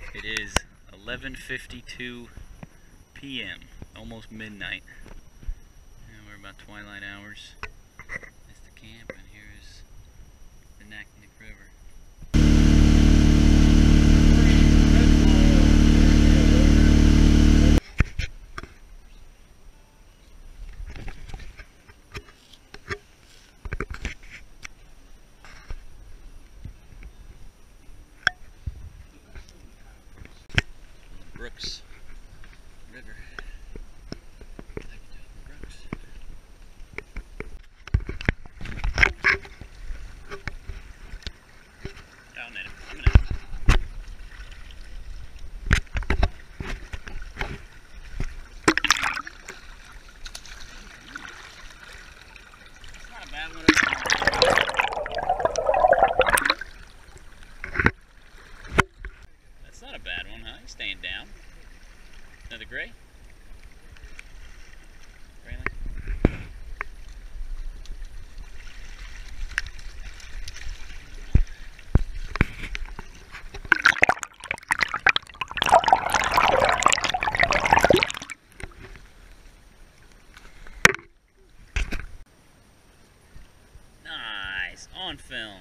It is 11:52 p.m., almost midnight, and we're about twilight hours. That's the camp, and here's the Naknek River. Brooks River. Brooks. Down there. A minute. It's not a bad one. That's not a bad one, huh? He's staying down. Another gray? Grayling? Nice! On film.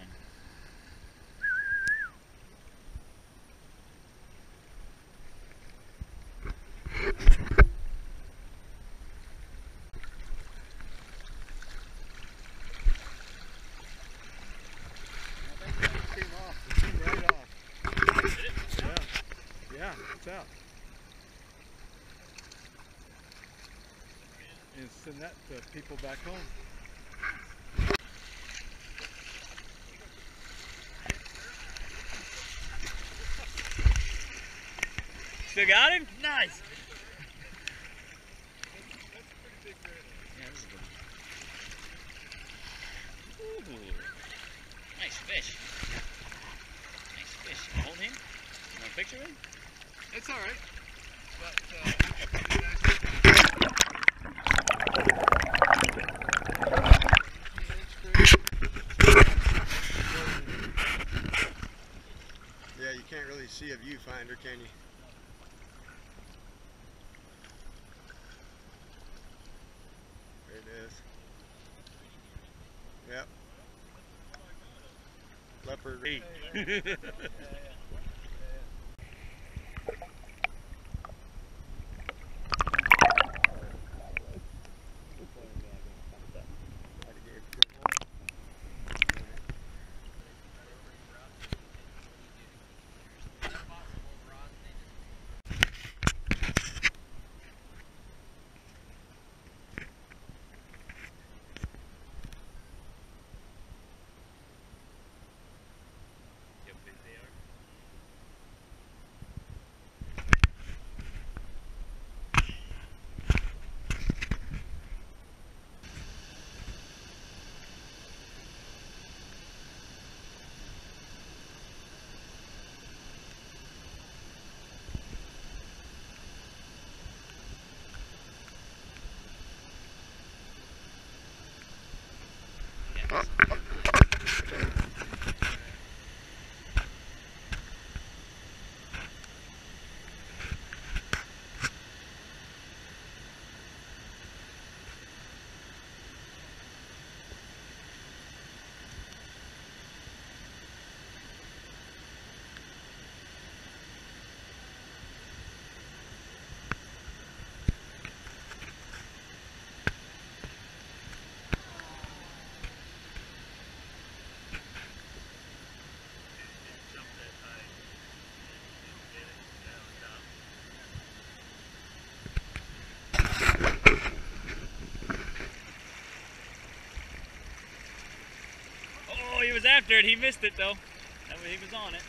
Yeah, it's out. And send that to people back home. Still got him? Nice! Yeah, this is good. Ooh, nice fish. Nice fish. Hold him? You want a picture of him? It's all right. But, yeah, you can't really see a viewfinder, can you? There it is. Yep. Leopard. Hey. Oh, he was after it. He missed it though. He was on it.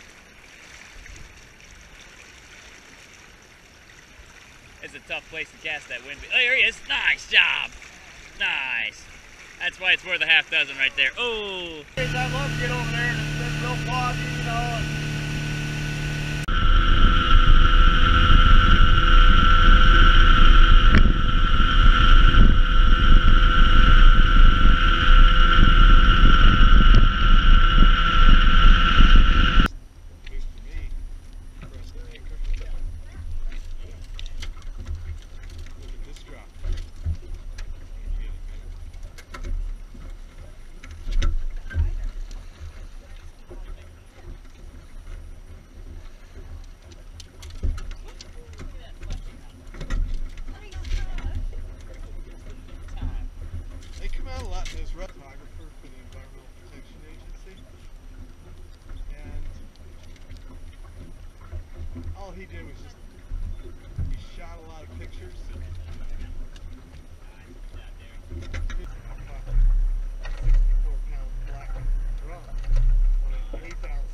It's a tough place to cast that wind. Oh, here he is. Nice job. Nice. That's why it's worth a half dozen right there. Oh. I love to get over there and it's been real foggy, you know. he did was just, he shot a lot of pictures. 64-pound black drum on an 8,000